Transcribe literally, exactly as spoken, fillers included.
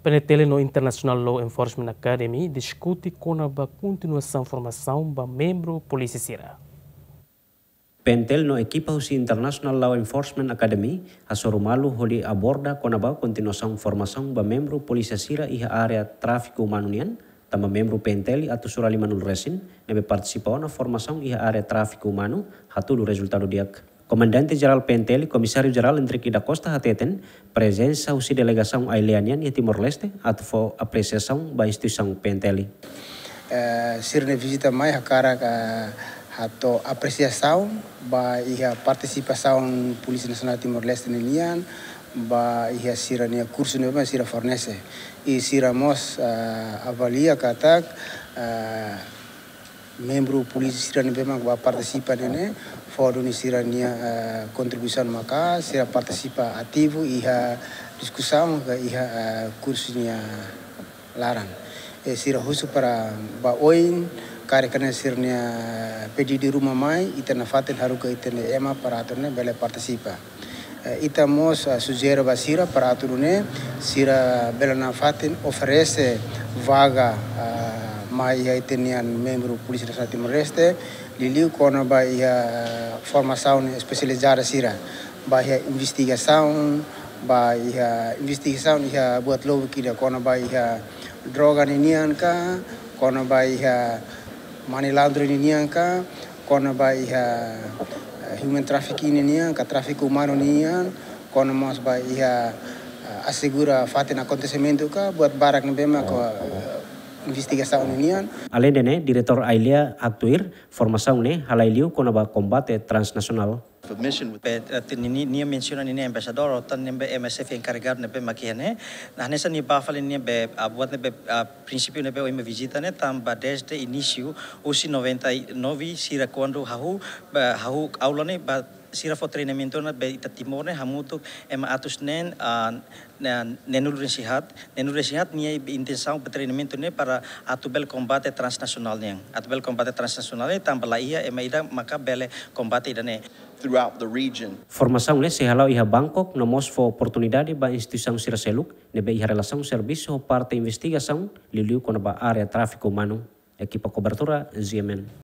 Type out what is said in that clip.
P N T L no International Law Enforcement Academy discute com a continuação formação para membro Polícia Sira. P N T L no equipa usi International Law Enforcement Academy asorumalu holi aborda konaba continuação formação ba membro Polícia Sira iha area tráfico humano nian tamba membro P N T L atu surali manul resin nebe participa na formação iha area tráfico humano hatulu resultado diak. Comandante Geral P N T L, Comissário Geral Enrique da Costa Hateten, presença usi delegação Ailianian e Timor-Leste atu fo apreciação ba instituição P N T L. Uh, Sirne visita mai hakara ka hato apreciação ba iha participação Polícia Nacional Timor-Leste nilian ba iha sira nia curso ne sira fornece e sira mos uh, avalia katak uh, membro Polícia sira ne bema ba participa nene fórum ni sira nia uh, contribuição maka sira participa ativo iha discussão ka iha uh, curso nia larang e sira husu para ba oin kare kana sirnya pedi di rumah mai ita na faten haruka ita ne ema para aturne bele participa ita mos sugere basira para aturne sira bele na faten oferece vaga mai ita nian membro Polícia Nacional Timor-Leste liliu kona ba ia formação especializada sira ba ia investigação ba ia investigação ia buat logo kida kona ba ia droga ninian ka kona ba ia money laundering ini angka, kona ba iha human trafficking ini angka, tráfico humano ini angka, kona mas ba iha assegura faten acontecimento ka buat barak nebema ko investigação ini angka. Além dene, diretor Ailia Actuir, formação ne halailiu kona ba combate transnacional. Ni ni menciona ni embaixador ou tan nembe M S F encarregado nebe makiane na nessa ni bafale ni be abuat nebe princípio nebe o visita ne tamba desde início usi noventa e nove sira quando hahu hahu aula ne ba sira fo treinamento na be ita timor ne hamutu ema atus nen nenul resihat nenul resihat ni intenção de treinamento ne para atubel combate transnacional ne atubel combate transnacional ne tamba la ia ema ida maka bele combate ida ne throughout the region. Formação ne se halau iha Bangkok no mos fo oportunidade ba instituição Sira Seluk nebe iha relação serviço parte investigação liliu kona ba area tráfico humano equipa cobertura Z M N.